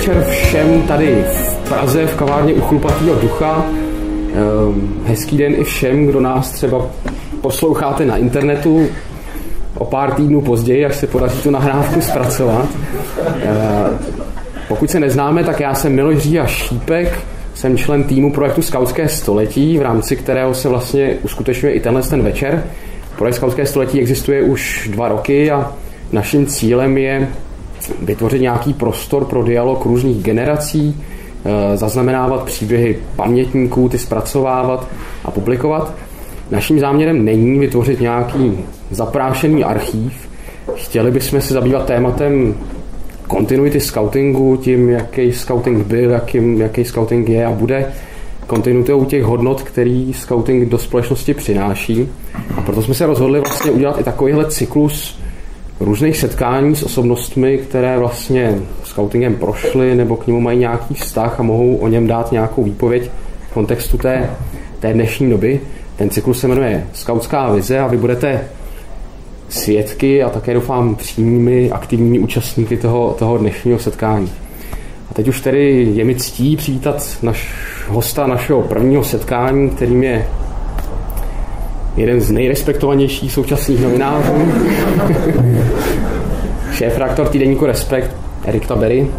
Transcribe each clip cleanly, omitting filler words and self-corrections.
večer všem tady v Praze, v kavárně U chlupatýho ducha. Hezký den i všem, kdo nás třeba posloucháte na internetu o pár týdnů později, až se podaří tu nahrávku zpracovat. Pokud se neznáme, tak já jsem Miloš Říha Šípek, jsem člen týmu projektu Skautské století, v rámci kterého se vlastně uskutečňuje i ten večer. Projekt Skautské století existuje už 2 roky a naším cílem je vytvořit nějaký prostor pro dialog různých generací, zaznamenávat příběhy pamětníků, ty zpracovávat a publikovat. Naším záměrem není vytvořit nějaký zaprášený archív. Chtěli bychom se zabývat tématem kontinuity skautingu, tím, jaký skauting byl, jaký skauting je a bude, kontinuitou těch hodnot, který skauting do společnosti přináší. A proto jsme se rozhodli vlastně udělat i takovýhle cyklus různých setkání s osobnostmi, které vlastně skautingem prošly nebo k němu mají nějaký vztah a mohou o něm dát nějakou výpověď v kontextu té dnešní doby. Ten cyklus se jmenuje Skautská vize a vy budete svědky a také doufám přímými aktivními účastníky toho dnešního setkání. A teď už tedy je mi ctí přivítat hosta našeho prvního setkání, kterým je jeden z nejrespektovanějších současných novinářů, šéfredaktor týdeníku Respekt, Erik Tabery.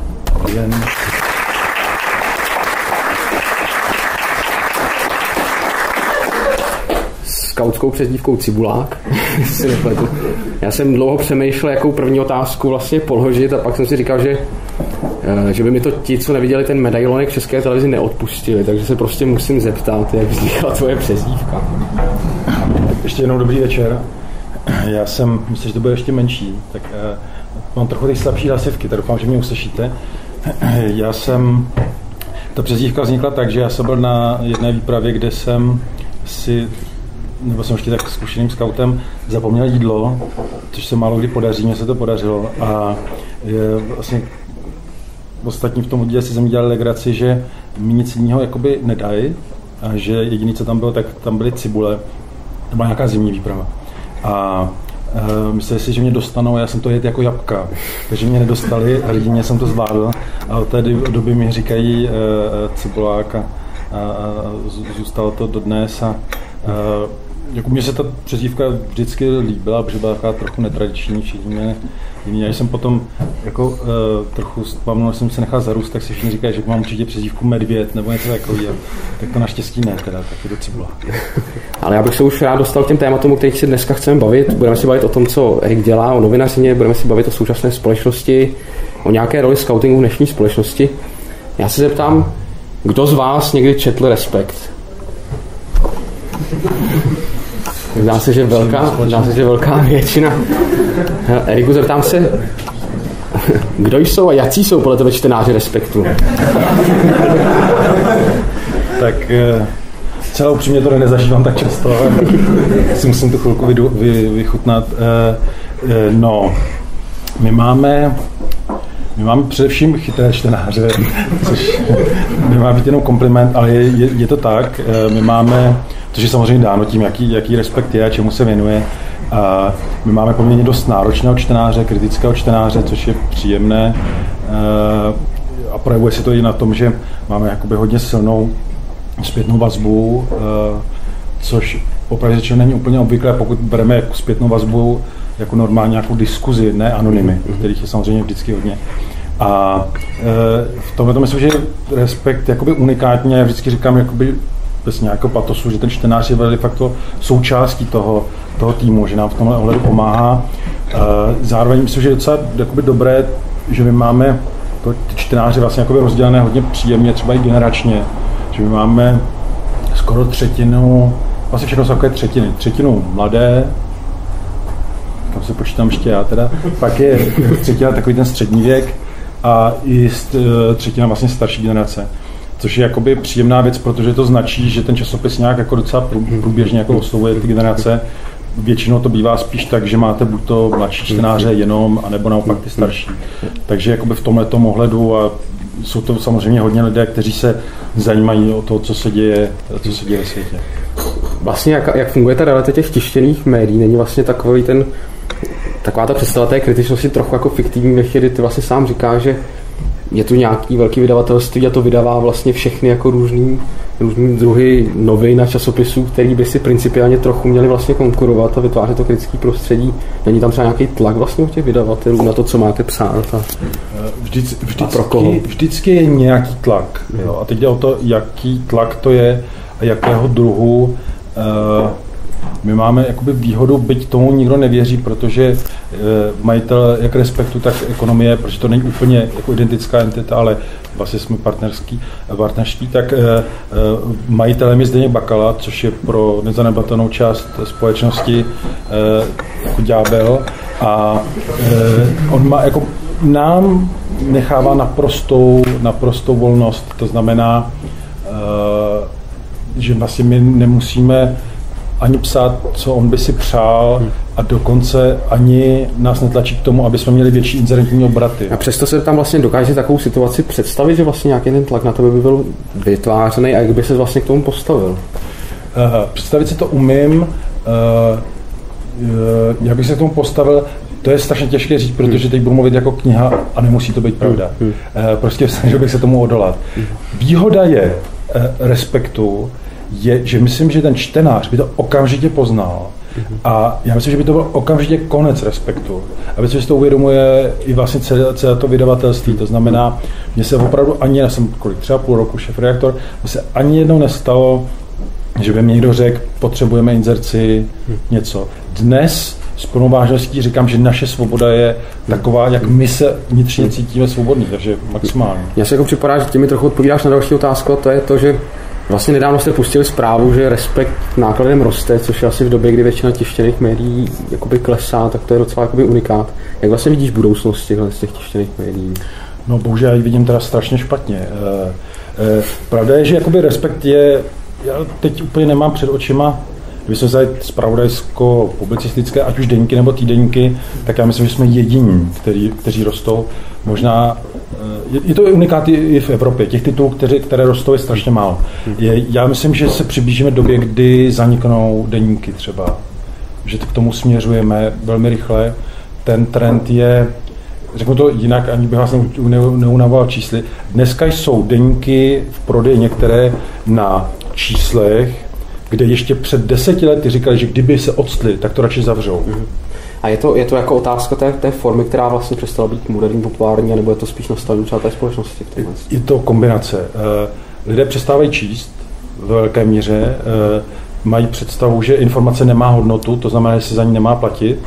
Skautskou přezdívkou Cibulák. Já jsem dlouho přemýšlel, jakou první otázku vlastně položit a pak jsem si říkal, že by mi to ti, co neviděli ten medailonek České televizi, neodpustili, takže se prostě musím zeptat, jak vznikla tvoje přezdívka. Ještě jednou dobrý večer. Já jsem, myslím, že to bude ještě menší, tak mám trochu těch slabší hlasivky, tak doufám, že mě uslyšíte. Ta přezdívka vznikla tak, že já jsem byl na jedné výpravě, kde jsem jsem ještě tak zkušeným skautem, zapomněl jídlo, což se málo kdy podaří, mně se to podařilo a vlastně ostatní v tom jídle si jsem dělal legraci, že mi nic jiného jakoby nedají a že jediný, co tam bylo, tak tam byly cibule. To byla nějaká zimní výprava. A mysleli si, že mě dostanou a já jsem to jedl jako jabka. Takže mě nedostali, hrdinně jsem to zvládl a od té doby mi říkají Cibulák a zůstalo to dodnes jako mně se ta přezdívka vždycky líbila, protože byla taková trochu netradiční, všichni jiný. Když jsem potom jako trochu spavnul, jsem se nechal zarůst, tak si všichni říkají, že mám určitě přezdívku Medvěd nebo něco takového. Tak to naštěstí ne, teda, tak je to Cibula. Ale já bych se už rád dostal k těm tématům, o kterých si dneska chceme bavit. Budeme si bavit o tom, co Erik dělá, o novinařině, budeme si bavit o současné společnosti, o nějaké roli skautingu v dnešní společnosti. Já se zeptám, kdo z vás někdy četl Respekt? Zdá se, že velká většina. Eriku, zeptám se, kdo jsou a jací jsou podle tebe čtenáři Respektu? Tak celou upřímně to nezažívám tak často, ale si musím tu chvilku vychutnat. No, my máme především chytré čtenáře, což nemá být jenom kompliment, ale je to tak. My máme, což je samozřejmě dáno tím, jaký Respekt je a čemu se věnuje. A my máme poměrně dost náročného čtenáře, kritického čtenáře, což je příjemné. A projevuje se to i na tom, že máme jakoby hodně silnou zpětnou vazbu, což opravdu řečeno není úplně obvyklé, pokud bereme jako zpětnou vazbu jako normálně nějakou diskuzi, ne anonymy, kterých je samozřejmě vždycky hodně. A v tomhle myslím, že Respekt jakoby unikátně, vždycky říkám jakoby bez nějakého patosu, že ten čtenář je de facto součástí toho týmu, že nám v tomhle ohledu pomáhá. Zároveň myslím, že je docela jakoby dobré, že my máme ty čtenáře vlastně jakoby rozdělené hodně příjemně, třeba i generačně, že my máme skoro třetinu, vlastně všechno jsou takové třetinu mladé, tam se počítám ještě já teda, pak je třetina takový ten střední věk a i třetina vlastně starší generace. Což je jakoby příjemná věc, protože to značí, že ten časopis nějak jako docela průběžně jako oslovuje ty generace. Většinou to bývá spíš tak, že máte buď to mladší čtenáře jenom, anebo naopak ty starší. Takže jakoby v tomhletom ohledu a jsou to samozřejmě hodně lidé, kteří se zajímají o to, co se děje ve světě. Vlastně jak funguje ta realita těch tištěných médií, není vlastně taková ta představa té kritičnosti trochu jako fiktivní ve chvíli, ty vlastně sám říkáš, že je tu nějaký velký vydavatelství a to vydává vlastně všechny jako různý druhy novin a časopisů, který by si principiálně trochu měli vlastně konkurovat a vytvářet to kritické prostředí. Není tam třeba nějaký tlak vlastně u těch vydavatelů na to, co máte psát? Vždycky je nějaký tlak. Jo? A teď jde o to, jaký tlak to je a jakého druhu. My máme jakoby výhodu, byť tomu nikdo nevěří, protože majitel jak Respektu, tak Ekonomie, protože to není úplně jako identická entita, ale vlastně jsme partnerští, tak majitelem je Zdeněk Bakala, což je pro nezanedbatelnou část společnosti jako ďábel, a on má jako nám nechává naprostou volnost, to znamená, že vlastně my nemusíme ani psát, co on by si přál, a dokonce ani nás netlačí k tomu, aby jsme měli větší inzerentní obraty. A přesto se tam vlastně dokáže takovou situaci představit, že vlastně nějaký ten tlak na tebe by byl vytvářený, a jak by se vlastně k tomu postavil? Představit si to umím. Jak bych se k tomu postavil, to je strašně těžké říct, protože teď budu mluvit jako kniha a nemusí to být pravda. Prostě snažil bych se tomu odolat. Výhoda je Respektu, je, že myslím, že ten čtenář by to okamžitě poznal. A já myslím, že by to byl okamžitě konec Respektu. A myslím, že to uvědomuje i vlastně celé to vydavatelství. To znamená, mně se opravdu ani, já jsem třeba půl roku šéfredaktor, mně se ani jednou nestalo, že by mi někdo řekl, potřebujeme inzerci, něco. Dnes s plnou vážností říkám, že naše svoboda je taková, jak my se vnitřně cítíme svobodní, takže maximálně. Já se jako připadá, že ty mi trochu odpovídáš na další otázku, a to je to, že vlastně nedávno jste pustili zprávu, že Respekt nákladem roste, což je asi v době, kdy většina tištěných médií jakoby klesá, tak to je docela jakoby unikát. Jak vlastně vidíš budoucnost z těch tištěných médií? No bohužel já ji vidím teda strašně špatně. Pravda je, že jakoby Respekt je, já teď úplně nemám před očima, když jsme vzali zpravodajsko-publicistické, ať už deníky nebo týdeníky, tak já myslím, že jsme jediní, kteří rostou. Možná, je to unikát i v Evropě. Těch titulů, které rostou, je strašně málo. Já myslím, že se přiblížíme době, kdy zaniknou deníky třeba. Že k tomu směřujeme velmi rychle. Ten trend je, řeknu to jinak, ani bych vás neunavoval čísly. Dneska jsou deníky v prodeji některé na číslech, kde ještě před 10 lety říkali, že kdyby se odstli, tak to radši zavřou. A je to jako otázka té formy, která vlastně přestala být moderní, populární, nebo je to spíš nastavení třeba té společnosti? Je to kombinace. Lidé přestávají číst ve velké míře, mají představu, že informace nemá hodnotu, to znamená, že se za ní nemá platit.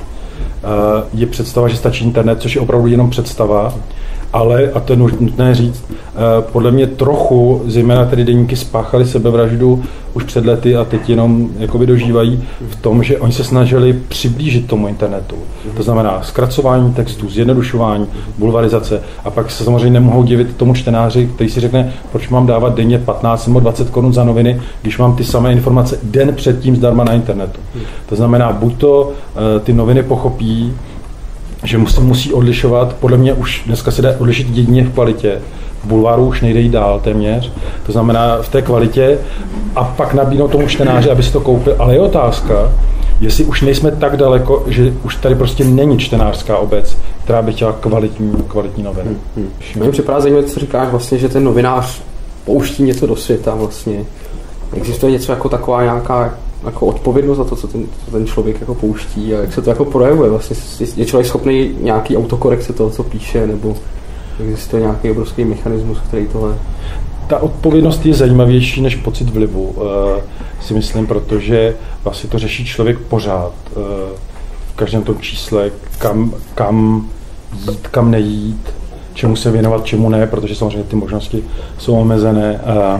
Je představa, že stačí internet, což je opravdu jenom představa, ale, a to je nutné říct, podle mě trochu, zejména tedy deníky spáchali sebevraždu už před lety a teď jenom jakoby dožívají v tom, že oni se snažili přiblížit tomu internetu. To znamená zkracování textů, zjednodušování, bulvarizace, a pak se samozřejmě nemohou divit tomu čtenáři, který si řekne, proč mám dávat denně 15 nebo 20 korun za noviny, když mám ty samé informace den předtím zdarma na internetu. To znamená, buď to ty noviny pochopí, že musí odlišovat, podle mě už dneska se dá odlišit jedině v kvalitě. V bulváru už nejde jít dál téměř, to znamená v té kvalitě, a pak nabídnout tomu čtenáři, aby si to koupil. Ale je otázka, jestli už nejsme tak daleko, že už tady prostě není čtenářská obec, která by chtěla kvalitní noviny. Mně připadá zajímavé, co říkáš vlastně, že ten novinář pouští něco do světa vlastně. Existuje něco jako taková nějaká jako odpovědnost za to, co ten člověk jako pouští, a jak se to jako projevuje vlastně? Je člověk schopný nějaký autokorekce toho, co píše, nebo existuje nějaký obrovský mechanismus, který tohle... Ta odpovědnost je zajímavější než pocit vlivu, si myslím, protože vlastně to řeší člověk pořád. V každém tom čísle, kam jít, kam nejít, čemu se věnovat, čemu ne, protože samozřejmě ty možnosti jsou omezené.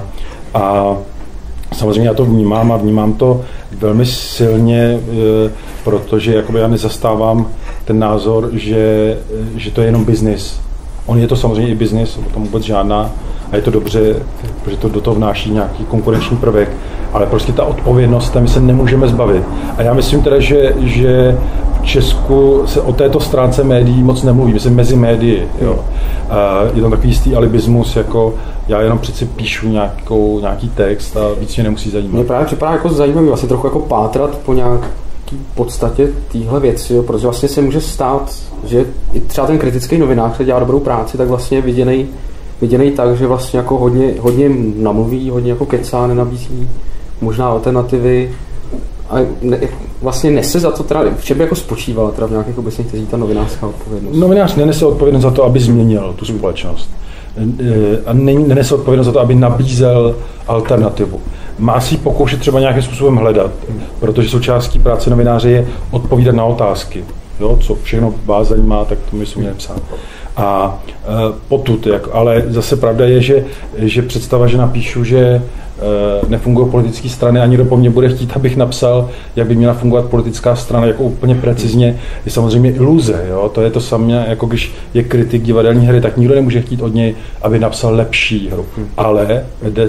A samozřejmě já to vnímám a vnímám to velmi silně, protože jakoby já nezastávám ten názor, že to je jenom biznis. On je to samozřejmě i biznis, o tom vůbec žádná, a je to dobře, protože to do toho vnáší nějaký konkurenční prvek, ale prostě ta odpovědnost, my se nemůžeme zbavit. A já myslím teda, že v Česku se o této stránce médií moc nemluví, myslím mezi médii. Jo. Je tam takový jistý alibismus, jako já jenom přeci píšu nějaký text a víc mě nemusí zajímat. Mně právě připadá jako zajímavý vlastně trochu jako pátrat po nějaký podstatě téhle věci, jo, protože vlastně se může stát, že i třeba ten kritický novinář, který dělá dobrou práci, tak vlastně je viděný viděný tak, že vlastně jako hodně namluví, hodně jako kecá, nenabízí možná alternativy a vlastně nese za to, teda, v čem by jako spočívala teda v nějakých obecných tezích ta novinářská odpovědnost? Novinář nenese odpovědnost za to, aby změnil tu společnost. A nenese odpovědnost za to, aby nabízel alternativu. Má si pokoušet třeba nějakým způsobem hledat, protože součástí práce novináře je odpovídat na otázky. Jo, co všechno vás zajímá, tak to my jsme měli psát. A potud, ale zase pravda je, že představa, že napíšu, že nefungují politické strany a nikdo po mně bude chtít, abych napsal, jak by měla fungovat politická strana, jako úplně precizně, je samozřejmě iluze. Jo? To je to samé, jako když je kritik divadelní hry, tak nikdo nemůže chtít od něj, aby napsal lepší hru. Ale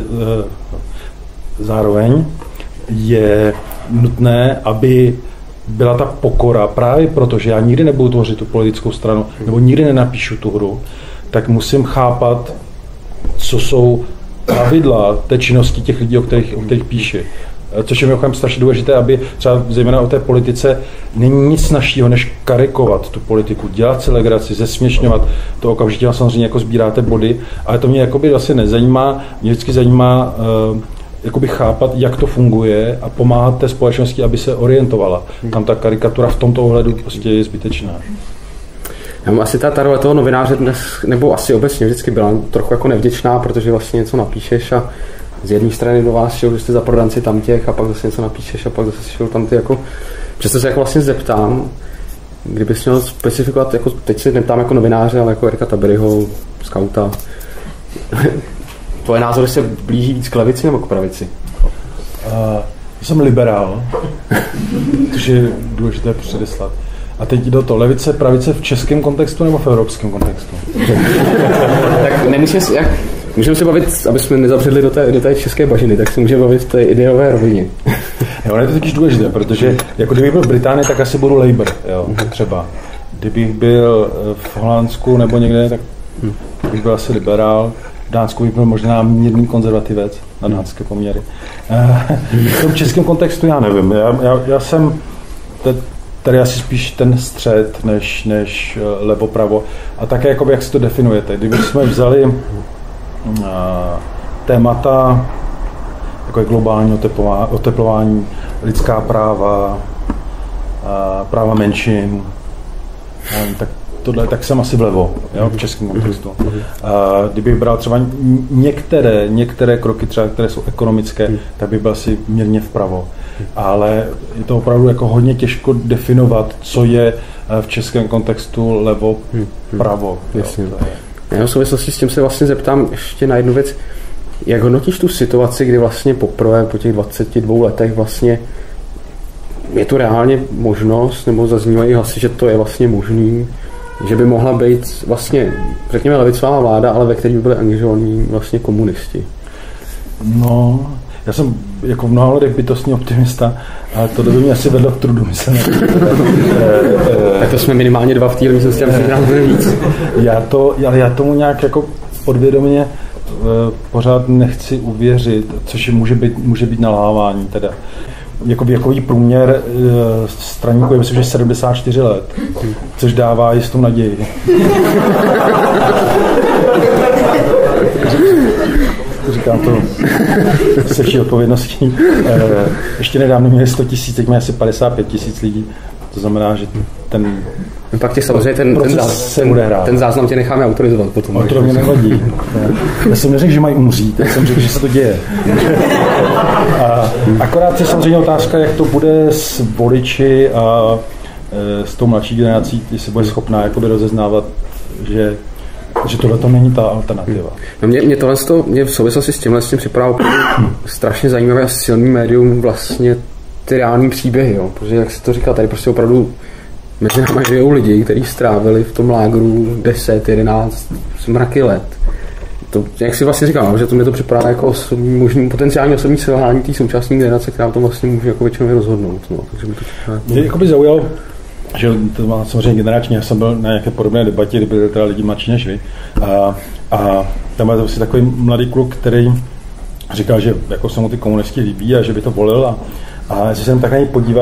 zároveň je nutné, aby byla ta pokora, právě proto, že já nikdy nebudu tvořit tu politickou stranu, nebo nikdy nenapíšu tu hru, tak musím chápat, co jsou pravidla té činnosti těch lidí, o kterých píši. Což je mimochodem strašně důležité, aby třeba zejména o té politice není nic snažšího, než karikovat tu politiku, dělat si legraci, zesměšňovat, to okamžitě samozřejmě jako sbíráte body, ale to mě jakoby vlastně nezajímá, mě vždycky zajímá jakoby chápat, jak to funguje a pomáhat té společnosti, aby se orientovala. Tam ta karikatura v tomto ohledu prostě je zbytečná. Asi ta role toho novináře dnes, nebo asi obecně vždycky byla trochu jako nevděčná, protože vlastně něco napíšeš a z jedné strany do vás šel, že jste za prodanci tamtěch a pak zase něco napíšeš a pak zase šel tamty jako... Přesto se jako vlastně zeptám, kdybys měl specifikovat, jako teď se neptám jako novináře, ale jako Erika Taberyho, skauta. Tvoje názory se blíží víc k levici nebo k pravici? Jsem liberál, což je důležité předeslat. A teď do toho levice, pravice v českém kontextu nebo v evropském kontextu? Tak můžeme se bavit, aby jsme nezabředli do té české bažiny, tak se můžeme bavit v té ideové rovině. Jo, je to totiž důležité, protože jako kdybych byl v Británii, tak asi budu Labour, jo, třeba. Kdybych byl v Holandsku nebo někde, tak bych byl asi liberál. V Dánsku bych byl možná mírný konzervativec na dánské poměry. V tom českém kontextu já nevím. Já jsem tady asi spíš ten střed než levo-pravo. A také, jakoby, jak si to definujete. Kdybychom vzali témata, jako je globální oteplování, lidská práva, práva menšin, tak jsem asi vlevo, jo, v českém kontextu. Kdybych bral třeba některé kroky, třeba, které jsou ekonomické, tak bych byl asi mírně vpravo. Ale je to opravdu jako hodně těžko definovat, co je v českém kontextu levo, pravo. Já v souvislosti s tím se vlastně zeptám ještě na jednu věc. Jak hodnotíš tu situaci, kdy vlastně poprvé po těch 22 letech vlastně je tu reálně možnost, nebo zaznívají hlasy, že to je vlastně možný, že by mohla být vlastně, řekněme, levicová vláda, ale ve které by byly angažovaní vlastně komunisti? No, já jsem jako v mnoha lidech bytostný optimista, ale to by mě asi vedlo k trudu, myslím. Tak to jsme minimálně dva v té místnosti, aby se nám bude víc. Já tomu nějak jako podvědomě pořád nechci uvěřit, což může být nalhávání teda. Jako věkový průměr straníků je, myslím, že 74 let, což dává jistou naději. Říkám to se vší odpovědností. Ještě nedávno měli 100 000, teď mají asi 55 000 lidí. To znamená, že ten pak tě samozřejmě ten záznam tě necháme autorizovat potom. Ale to mě nevadí. Já jsem neřekl, že mají umřít, já jsem řekl, že se to děje. Akorát je samozřejmě otázka, jak to bude s voliči a s tou mladší generací, jestli bude schopná jakoby rozeznávat, že tohle to není ta alternativa. No mě v souvislosti s tím připadá strašně zajímavé a silný médium vlastně ty reální příběhy, jo? Protože jak se to říká, tady prostě opravdu mezi námi žijou lidi, kteří strávili v tom lágru 10, 11, mraky let. To, jak si vlastně říkám, že to mě to připadá jako možný potenciální osobní selhání té současné generace, která to vlastně může jako většinou rozhodnout. No, takže mi to připadá. Mě jakoby zaujalo, že to má samozřejmě generačně, já jsem byl na nějaké podobné debatě, kdy byli teda lidi mladší než vy. A tam byl vlastně takový mladý kluk, který říkal, že jako se mu ty komunisti líbí a že by to volil. A já jsem tak na něj podíval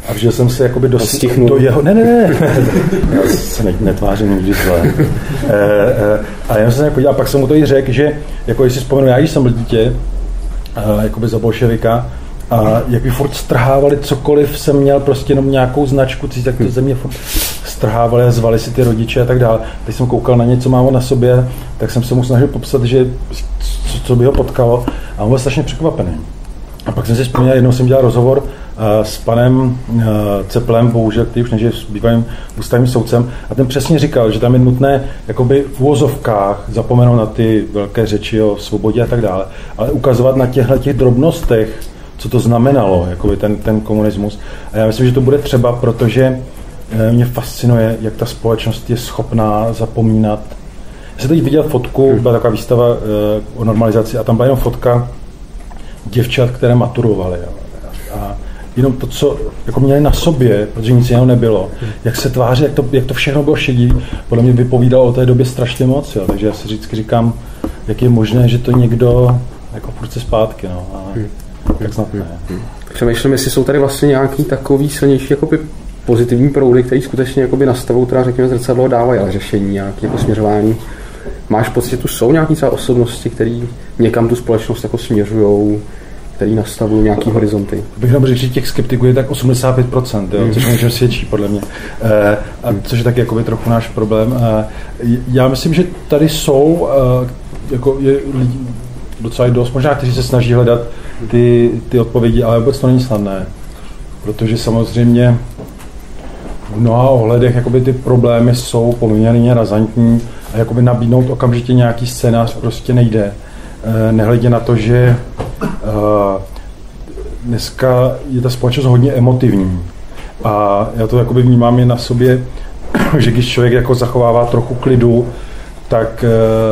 a vžil jsem se jakoby do jeho... Ne. Já se netvářím nikdy zle. A já jsem se podíval, pak jsem mu to i řekl, že jako jestli vzpomenu, já když jsem byl dítě, jakoby za bolševika, a jak by furt strhávali cokoliv, jsem měl prostě jenom nějakou značku, tak to ze mě furt strhávali a zvali si ty rodiče a tak dále. Když jsem koukal na něco, mám ho na sobě, tak jsem se mu snažil popsat, že co by ho potkalo, a on byl strašně překvapený. A pak jsem si vzpomněl, jednou jsem dělal rozhovor s panem Ceplem, bohužel, který už nežije, s bývalým ústavním soudcem, a ten přesně říkal, že tam je nutné jakoby v uvozovkách zapomenout na ty velké řeči o svobodě a tak dále, ale ukazovat na těch drobnostech, co to znamenalo, jakoby ten komunismus. A já myslím, že to bude třeba, protože mě fascinuje, jak ta společnost je schopná zapomínat. Já jsem teď viděl fotku, byla taková výstava o normalizaci a tam byla jenom fotka děvčat, které maturovaly. A jenom to, co jako měli na sobě, protože nic jiného nebylo, jak se tváří, jak to všechno bylo šedí, podle mě vypovídalo o té době strašně moc. Jo. Takže já si vždycky říkám, jak je možné, že to někdo jako prudce zpátky. No. Ale tak snad ne. Přemýšlím, jestli jsou tady vlastně nějaký takový silnější jakoby pozitivní proudy, který skutečně jakoby nastavují, teda řekněme zrcadlo, dávají ale řešení, nějaké jako směřování. Máš pocit, že tu jsou nějaké třeba osobnosti, které někam tu společnost jako směřujou, který nastavují nějaký horizonty? Bych nám řekl, že těch skeptiků je tak 85%, jo, což můžeme svědčí podle mě. A což je taky jakoby trochu náš problém. Já myslím, že tady jsou jako je lidi docela dost, možná kteří se snaží hledat ty odpovědi, ale vůbec to není snadné. Protože samozřejmě v mnoha ohledech jakoby ty problémy jsou poměrně razantní a jakoby nabídnout okamžitě nějaký scénář prostě nejde. Nehledě na to, že dneska je ta společnost hodně emotivní. A já to jakoby vnímám i na sobě, že když člověk jako zachovává trochu klidu, tak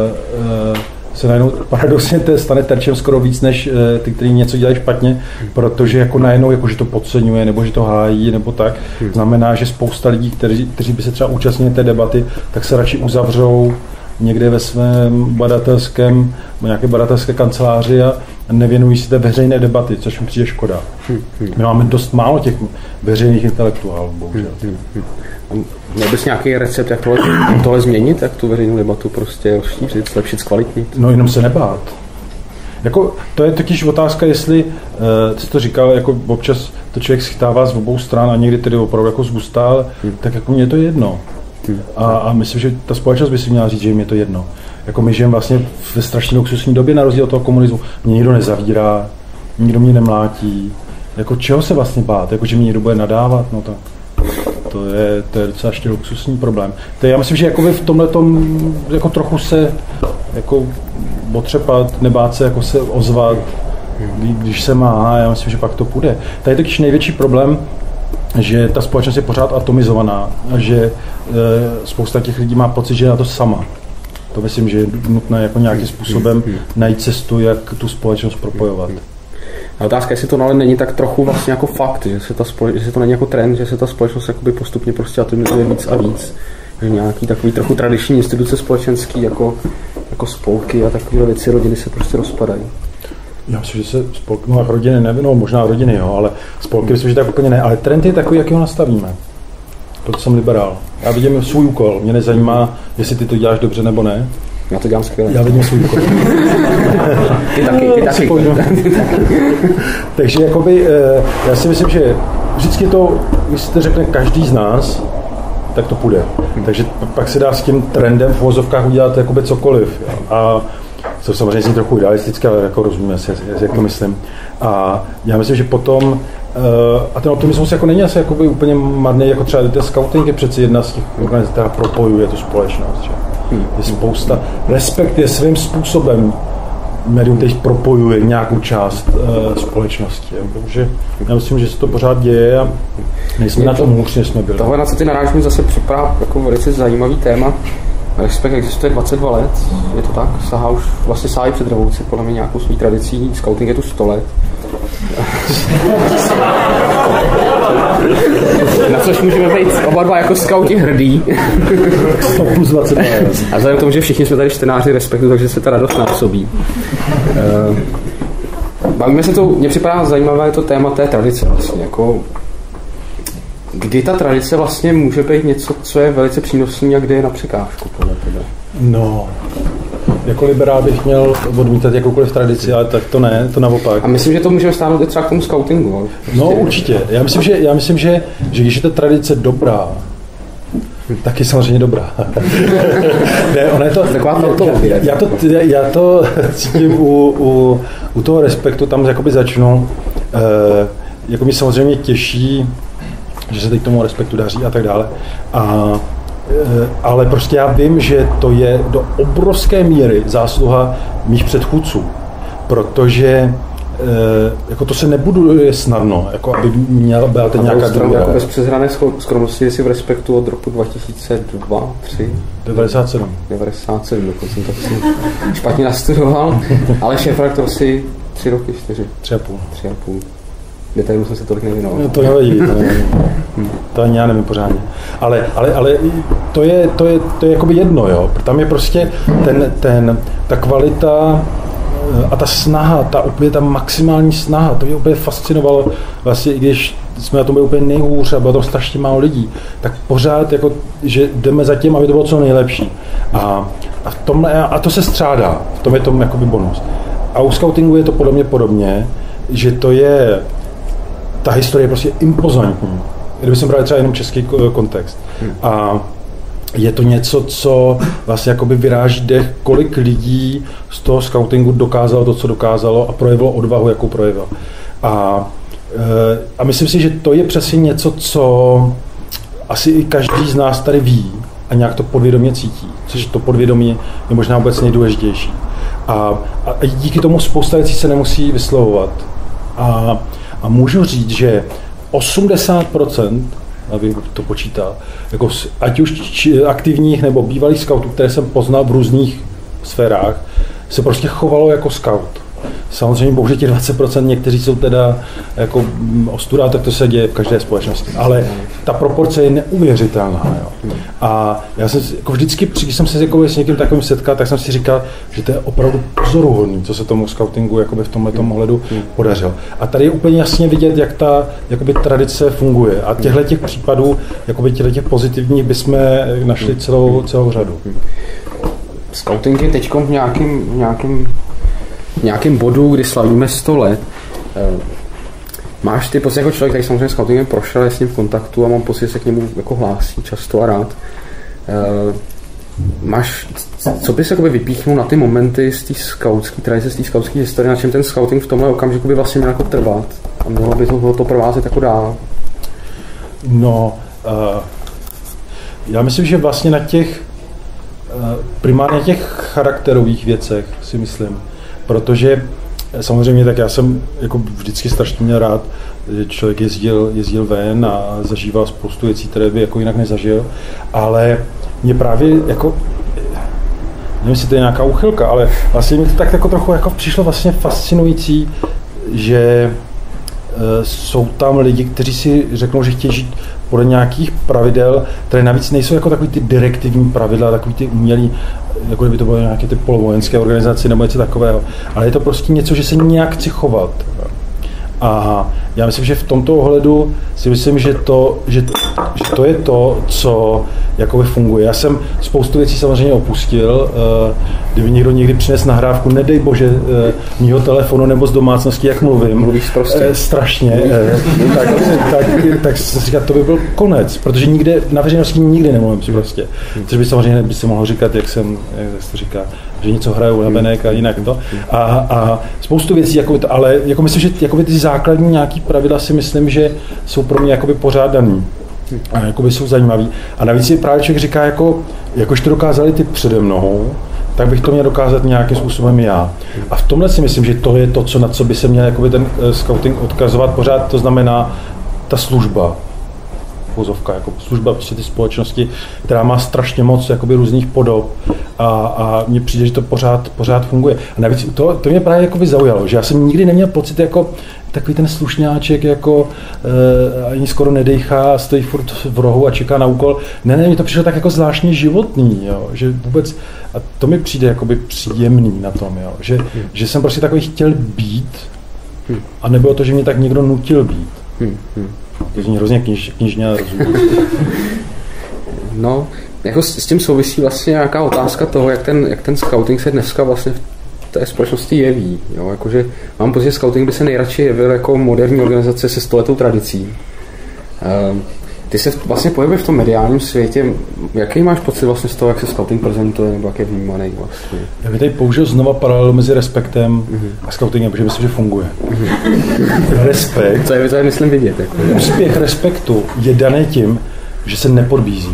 se najednou paradoxně stane terčem skoro víc, než ty, kteří něco dělají špatně, protože jako najednou, jako, že to podceňuje, nebo že to hájí, nebo tak. Znamená, že spousta lidí, kteří by se třeba účastnili té debaty, tak se radši uzavřou někde ve svém badatelském, nějaké badatelské kanceláři a nevěnují si té veřejné debaty, což mi přijde škoda. My máme dost málo těch veřejných intelektuálů, bohužel. Měl bys nějaký recept, jak tohle změnit, jak tu veřejnou debatu prostě rozšířit, zlepšit, zkvalitnit? No jenom se nebát. Jako, to je totiž otázka, jestli, co to říkal, jako občas to člověk schytává z obou stran a někdy tedy opravdu jako zgustá, tak jako mně je to jedno. A myslím, že ta společnost by si měla říct, že jim je to jedno. Jako my žijeme vlastně ve strašně luxusní době na rozdíl od toho komunismu. Mě nikdo nezavírá, nikdo mě nemlátí. Jako čeho se vlastně bát? Jako že mě někdo bude nadávat? No tak to je docela ještě luxusní problém. To já myslím, že jakoby v tomhletom jako trochu se jako otřepat, nebát se jako se ozvat, když se má, já myslím, že pak to půjde. Tady je totiž největší problém, že ta společnost je pořád atomizovaná a že spousta těch lidí má pocit, že je na to sama. To myslím, že je nutné jako nějakým způsobem najít cestu, jak tu společnost propojovat. A otázka, jestli to ale není tak trochu vlastně jako fakt, že to není jako trend, že se ta společnost jakoby postupně prostě atomizuje víc a víc. Že nějaký takový trochu tradiční instituce společenský, jako spolky a takové věci, rodiny se prostě rozpadají. Já myslím, že se spolky, no rodiny nevím, no možná rodiny, jo, ale spolky myslím, že tak úplně ne, ale trend je takový, jak ho nastavíme. Proto jsem liberál. Já vidím svůj úkol, mě nezajímá, jestli ty to děláš dobře nebo ne. Já to dělám skvěle. Já vidím svůj úkol. Ty taky. Takže jakoby, já si myslím, že vždycky to, když to řekne každý z nás, tak to půjde. Takže pak se dá s tím trendem v uvozovkách udělat jakoby cokoliv. A to samozřejmě zní trochu idealistické, ale jako rozumím, jak to myslím. A já myslím, že potom a ten optimismus jako není asi jakoby úplně marný, jako třeba ten scouting je přeci jedna z těch organizací, která propojuje tu společnost. Že? Je spousta. Respekt je svým způsobem médium, který propojuje nějakou část společnosti. Takže já myslím, že se to pořád děje a nejsme na tom hůř, než jsme byli. Tohle, na co ty narážíš, mi zase připadá jako velice zajímavý téma. Respekt existuje 22 let, je to tak, sahá před revoluci, podle mě nějakou svou tradicí, scouting je tu 100 let. Na což můžeme být oba dva jako skauti hrdí. 100 plus 22 let. A vzhledem k tomu, že všichni jsme tady čtenáři respektu, takže se ta radost násobí. Bavíme se to, mně připadá zajímavé to téma té tradice vlastně, jako Kdy ta tradice vlastně může být něco, co je velice přínosný a kde je na překážku podle tebe? No, jako liberál bych měl odmítat jakoukoliv tradici, ale tak to ne, to naopak. A myslím, že to můžeme stáhnout i třeba k tomu scoutingu. No určitě. Já myslím, že když je ta tradice dobrá, tak je samozřejmě dobrá. Ne, ona je to, já to cítím u toho respektu, tam jakoby začnu. Jako mi samozřejmě těší, že se teď tomu respektu daří a tak dále. Ale prostě já vím, že to je do obrovské míry zásluha mých předchůdců, protože jako to se nebuduje snadno, jako aby byla teď nějaká druhá. Jako bez přeshrané skromnosti si v respektu od roku 2002, 3? 97. 97, dokonce jsem to špatně nastudoval, ale šéfredaktor si 3 roky, 4. 3,5. Detailů jsem se tolik nevěnoval. No, to nevadí. To ani já nevím pořádně. Ale to je jakoby jedno, jo. Tam je prostě ta kvalita a ta snaha, ta maximální snaha, to mě úplně fascinovalo, vlastně i když jsme na tom byli úplně nejhůř a bylo tam strašně málo lidí, tak pořád, jako, že jdeme za tím, aby to bylo co nejlepší. A to se střádá, v tom je to jakoby bonus. A u scoutingu je to podle mě podobně, že to je, ta historie je prostě impozantní. Kdyby jsem bral třeba jenom český kontext. A je to něco, co vlastně jakoby vyráží dech, kolik lidí z toho scoutingu dokázalo to, co dokázalo a projevilo odvahu, jakou projevilo. A myslím si, že to je přesně něco, co asi i každý z nás tady ví a nějak to podvědomě cítí. Což to podvědomí je možná vůbec nejdůležitější. A díky tomu spousta věcí se nemusí vyslovovat. A můžu říct, že 80%, abych to počítal, jako ať už aktivních nebo bývalých scoutů, které jsem poznal v různých sférách, se prostě chovalo jako scout. Samozřejmě bohužel těch 20%, někteří jsou teda jako ostuda, tak to se děje v každé společnosti. Ale ta proporce je neuvěřitelná. Jo. A já jsem jako vždycky, když jsem se jako s někým takovým setkal, tak jsem si říkal, že to je opravdu pozoruhodný, co se tomu scoutingu jakoby v tomhletom ohledu podařilo. A tady je úplně jasně vidět, jak ta jakoby tradice funguje. A těch případů, jakoby těch pozitivních, bychom našli celou řadu. Scouting je teď v nějakém bodu, kdy slavíme 100 let. Máš ty prostě jako člověk, který samozřejmě scoutingem prošel, je s ním v kontaktu a mám pocit, že se k němu jako hlásí často a rád. Co bys jakoby vypíchnul na ty momenty z té skautské tradice, z té skautské historie, na čem ten scouting v tomhle okamžiku by vlastně měl jako trvat a mohlo by to provázet jako dál? No, já myslím, že vlastně na těch primárně těch charakterových věcech si myslím, protože samozřejmě tak já jsem jako vždycky strašně měl rád, že člověk jezdil ven a zažíval spoustu věcí, které by jako jinak nezažil, ale mě právě jako, nevím, jestli to je nějaká úchylka, ale vlastně mi to tak jako trochu jako přišlo vlastně fascinující, že jsou tam lidi, kteří si řeknou, že chtějí žít podle nějakých pravidel, které navíc nejsou jako takový ty direktivní pravidla, takový ty umělý, jako kdyby to bylo nějaké ty polovojenské organizace nebo něco takového. Ale je to prostě něco, že se nějak chci chovat. A já myslím, že v tomto ohledu si myslím, že to je to, co jakoby funguje. Já jsem spoustu věcí samozřejmě opustil, kdyby někdo někdy přines nahrávku, nedej bože, mýho telefonu nebo z domácnosti, jak mluvím. Mluvíš prostě. Strašně. Tak se říká, to by byl konec, protože nikde, na veřejnosti nikdy nemluvím si prostě. Což by samozřejmě by se mohlo říkat, jak se to říká, že něco hrajou na benek a jinak to. A spoustu věcí, jako to, ale jako myslím, že jakoby ty základní nějaký pravidla si myslím, že jsou pro mě jakoby pořádaný. A jakoby jsou zajímavý. A navíc si právě člověk říká, jakož to dokázali ty přede mnou, tak bych to měl dokázat nějakým způsobem já. A v tomhle si myslím, že to je to, na co by se měl jakoby ten scouting odkazovat pořád, to znamená ta služba. Pozovka, jako služba prostě ty společnosti, která má strašně moc jakoby různých podob a mně přijde, že to pořád funguje. A navíc to mě právě jakoby zaujalo, že já jsem nikdy neměl pocit jako takový ten slušňáček, jako ani skoro nedejchá, stojí furt v rohu a čeká na úkol. Ne, mně to přišlo tak jako zvláštně životný, jo, že vůbec, a to mi přijde jakoby příjemný na tom, jo, že jsem prostě takový chtěl být a nebylo to, že mě tak někdo nutil být. To zní hrozně knižně a rozumím. No, jako s tím souvisí vlastně nějaká otázka toho, jak ten scouting se dneska vlastně v té společnosti jeví. Jo? Jakože mám pocit, že scouting by se nejradši jevil jako moderní organizace se 100letou tradicí. Ty se vlastně pohybuješ v tom mediálním světě. Jaký máš pocit vlastně z toho, jak se scouting prezentuje, nebo jak je vnímaný vlastně? Já bych tady použil znova paralelu mezi respektem a scoutingem, protože myslím, že funguje. Respekt. To je myslím vidět. Jako. Úspěch respektu je daný tím, že se nepodbízí.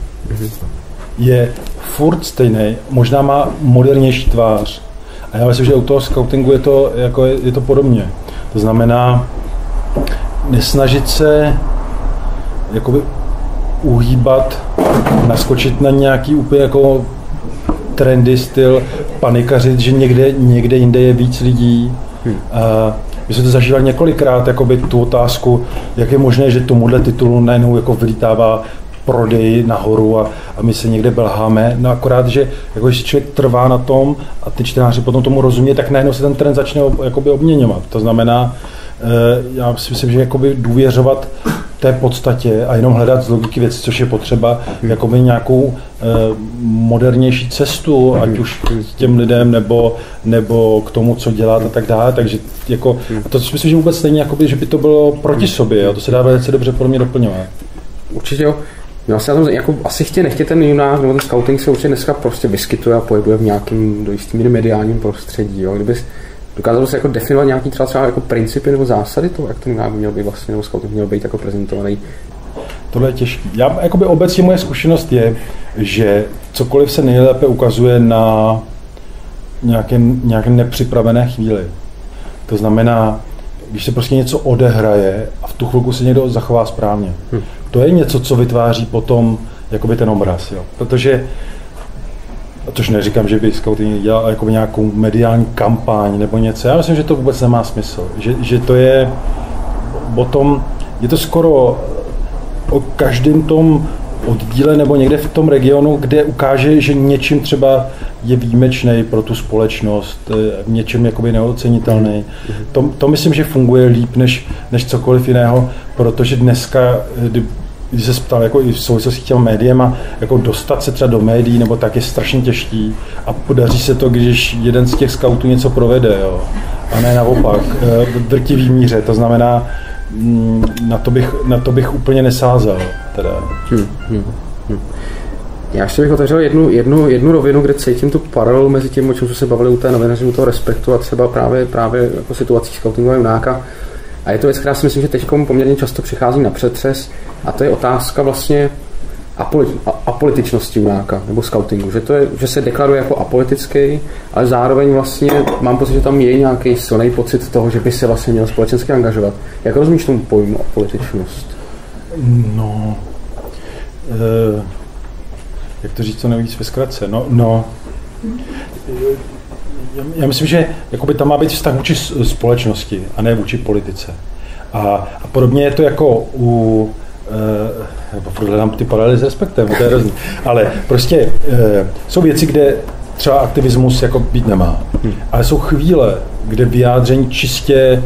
Je furt stejný, možná má modernější tvář. A já myslím, že u toho scoutingu je to podobně. To znamená nesnažit se jakoby uhýbat, naskočit na nějaký úplně jako trendy styl, panikařit, že někde jinde je víc lidí. My jsme to zažívali několikrát, jakoby tu otázku, jak je možné, že tomuhle titulu najednou jako vylítává prodej nahoru a my se někde belháme. No akorát, že jako když člověk trvá na tom a ty čtenáři potom tomu rozumí, tak najednou se ten trend začne jakoby obměňovat. To znamená, já si myslím, že jakoby důvěřovat té podstatě a jenom hledat z logiky věci, což je potřeba, jakoby nějakou modernější cestu, ať už k těm lidem, nebo k tomu, co dělat a tak dále. Takže jako, a to si myslím, že vůbec stejně, jakoby, že by to bylo proti sobě, a to se dá velice dobře pro mě doplňovat. Určitě jo. Já si na tom, jako asi nechtě ten junák, nebo ten scouting se určitě dneska prostě vyskytuje a pohybuje v nějakém do jistý míry mediálním prostředí. Jo. Kdybys dokázal se jako definovat nějaký třeba jako principy nebo zásady toho, jak ten junák měl být vlastně, nebo scouting měl být jako prezentovaný? Tohle je těžké. Já jakoby obecně moje zkušenost je, že cokoliv se nejlépe ukazuje na nějaké nepřipravené chvíli. To znamená, když se prostě něco odehraje a v tu chvilku se někdo zachová správně. To je něco, co vytváří potom jakoby ten obraz. Jo. Protože, což neříkám, že by scouting dělal jakoby nějakou mediální kampaň nebo něco. Já myslím, že to vůbec nemá smysl. Že to je potom, je to skoro o každém tom oddíle nebo někde v tom regionu, kde ukáže, že něčím třeba je výjimečný pro tu společnost, něčem jakoby neocenitelný. To myslím, že funguje líp než cokoliv jiného, protože dneska, když se ptal jako i v souvislosti s těmi médiema, jako dostat se třeba do médií nebo tak je strašně těžký a podaří se to, když jeden z těch skautů něco provede, jo. A ne naopak, v drtivý míře, to znamená, na to bych úplně nesázel. Teda. Já ještě bych otevřel jednu rovinu, kde cítím tu paralelu mezi tím, o čem jsme se bavili u té novinařiny, u toho respektu a třeba právě jako situací scoutingového junáka. A je to věc, která si myslím, že teď poměrně často přichází na přetřes, a to je otázka vlastně apolitičnosti junáka nebo scoutingu. Že se deklaruje jako apolitický, ale zároveň vlastně mám pocit, že tam je nějaký silný pocit toho, že by se vlastně měl společensky angažovat. Jak rozumíš tomu pojmu apolitičnost? No, jak to říct co nejvíc ve zkratce? No. Já myslím, že jakoby tam má být vztah vůči společnosti a ne vůči politice. A podobně je to jako u hledám ty paralely s respektem, to je hrozný. Ale prostě jsou věci, kde třeba aktivismus jako být nemá. Ale jsou chvíle, kde vyjádření čistě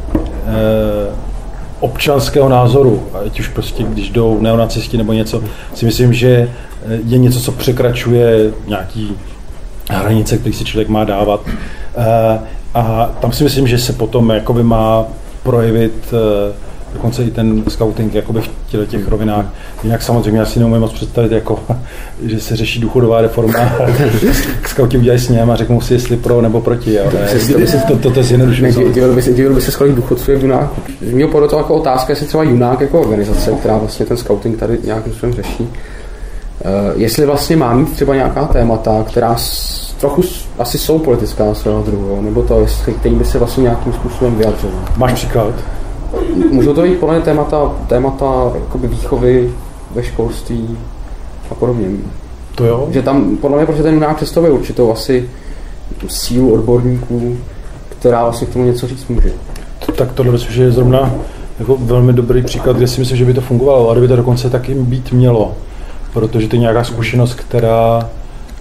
občanského názoru, ať už prostě když jdou neonacisti nebo něco, si myslím, že je něco, co překračuje nějaký hranice, které si člověk má dávat. A tam si myslím, že se potom jakoby má projevit dokonce i ten scouting jakoby v těch rovinách. Jinak samozřejmě já si neumím moc představit, jako, že se řeší důchodová reforma. Skauti udělají sněm a řeknou si, jestli pro nebo proti. To je zjednodušené. Divil by se kolik důchodců je v junáku. Mě to jako otázka, jestli třeba junák jako organizace, která vlastně ten scouting tady nějakým způsobem řeší. Jestli vlastně má mít třeba nějaká témata, která trochu asi jsou politická svého druhou, nebo to, který by se vlastně nějakým způsobem vyjadřoval. Máš příklad? Můžou to být podle mě témata jakoby výchovy ve školství a podobně. To jo? Že tam podle mě, protože ten junák představuje určitou asi sílu odborníků, která vlastně k tomu něco říct může. Tak tohle myslím, že je zrovna jako velmi dobrý příklad, kde si myslím, že by to fungovalo a kdyby to dokonce taky být mělo. Protože to je nějaká zkušenost, která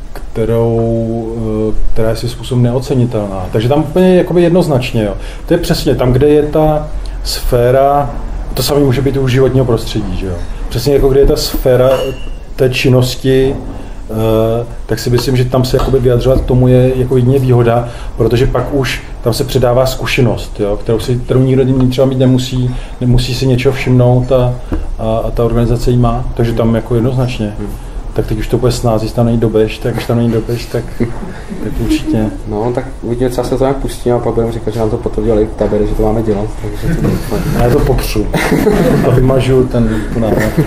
je si způsobem neocenitelná. Takže tam úplně jakoby jednoznačně. Jo. To je přesně tam, kde je ta sféra, to samé může být u životního prostředí, že jo. Přesně jako kde je ta sféra té činnosti, tak si myslím, že tam se jakoby vyjadřovat tomu je jako jedině výhoda, protože pak už tam se předává zkušenost, jo, kterou nikdo třeba mít nemusí si něčeho všimnout a ta organizace jí má, takže tam jako jednoznačně. Tak teď už to bude snáz, když tam není dobeš, tak určitě. No, tak uvidíme, třeba se to nějak pustíme a pak budeme říkat, že nám to potvrdili v tabere, že to máme dělat. Takže to já to popřu a vymažu tu náhradu.